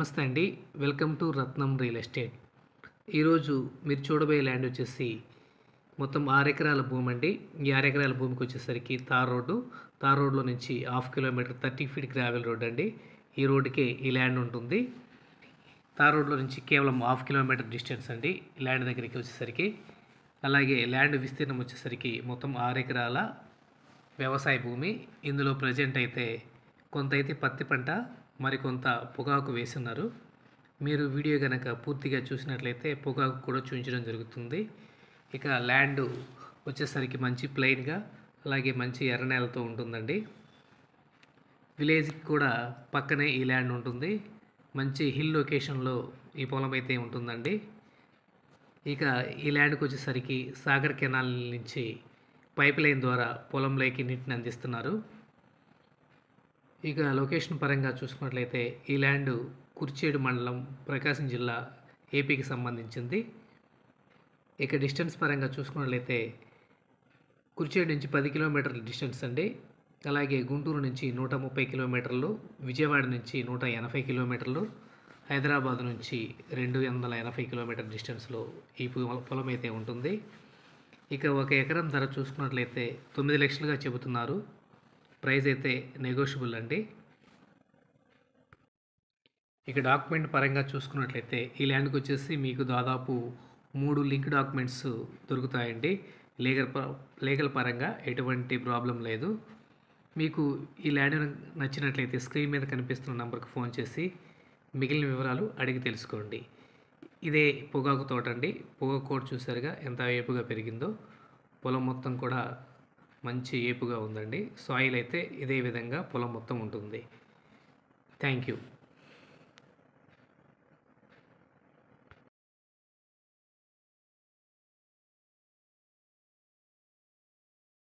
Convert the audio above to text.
నమస్తే అండి. Welcome to Ratnam real estate. ఈరోజు మీరు చూడబోయే ల్యాండ్ వచ్చేసి మొత్తం 6 ఎకరాల భూమి అండి. ఈ 6 ఎకరాల భూమికి వచ్చేసరికి తార్ రోడ్లో నుంచి half kilometre 30 feet gravel road అండి. ఈ రోడ్డుకే ఈ ల్యాండ్ ఉంటుంది. తార్ రోడ్లో నుంచి కేవలం హాఫ్ కిలోమీటర్ డిస్టెన్స్ అండి ఈ ల్యాండ్ దగ్గరికి వచ్చేసరికి. అలాగే ల్యాండ్ విస్తీర్ణం వచ్చేసరికి మొత్తం 6 ఎకరాల వ్యవసాయ భూమి. ఇందులో ప్రజెంట్ అయితే కొంత అయితే పత్తి పంట, మరికొంత పొగాకు వేస్తున్నారు. మీరు వీడియో కనుక పూర్తిగా చూసినట్లయితే పొగాకు కూడా చూపించడం జరుగుతుంది. ఇక ల్యాండ్ వచ్చేసరికి మంచి ప్లెయిన్గా, అలాగే మంచి ఎర్ర నేలతో ఉంటుందండి. విలేజ్కి కూడా పక్కనే ఈ ల్యాండ్ ఉంటుంది. మంచి హిల్ లొకేషన్లో ఈ పొలం అయితే ఉంటుందండి. ఇక ఈ ల్యాండ్కి వచ్చేసరికి సాగర్ కెనాల్ నుంచి పైప్ లైన్ ద్వారా పొలంలోకి నీటిని అందిస్తున్నారు. ఇక లొకేషన్ పరంగా చూసుకున్నట్లయితే ఈ ల్యాండ్ కుర్చేడు మండలం, ప్రకాశం జిల్లా, ఏపీకి సంబంధించింది. ఇక డిస్టెన్స్ పరంగా చూసుకున్నట్లయితే కుర్చేడు నుంచి 10 కిలోమీటర్ల డిస్టెన్స్ అండి. అలాగే గుంటూరు నుంచి 130 కిలోమీటర్లు, విజయవాడ నుంచి 180 కిలోమీటర్లు, హైదరాబాద్ నుంచి 280 కిలోమీటర్ డిస్టెన్స్లో ఈ పొలం అయితే ఉంటుంది. ఇక 1 ఎకరం ధర చూసుకున్నట్లయితే 9 లక్షలుగా చెబుతున్నారు. ప్రైస్ అయితే నెగోషియబుల్ అండి. ఇక డాక్యుమెంట్ పరంగా చూసుకున్నట్లయితే ఈ ల్యాండ్కి వచ్చేసి మీకు దాదాపు 3 లింక్ డాక్యుమెంట్స్ దొరుకుతాయండి. లీగల్ పరంగా ఎటువంటి ప్రాబ్లం లేదు. మీకు ఈ ల్యాండ్ నచ్చినట్లయితే స్క్రీన్ మీద కనిపిస్తున్న నెంబర్కి ఫోన్ చేసి మిగిలిన వివరాలు అడిగి తెలుసుకోండి. ఇదే పొగాకు తోట అండి. పొగాకు కూడా చూసారుగా ఎంత ఏపుగా పెరిగిందో. పొలం మొత్తం కూడా మంచి ఏపుగా ఉందండి. సాయిల్ అయితే ఇదే విధంగా పొలం మొత్తం ఉంటుంది. Thank you.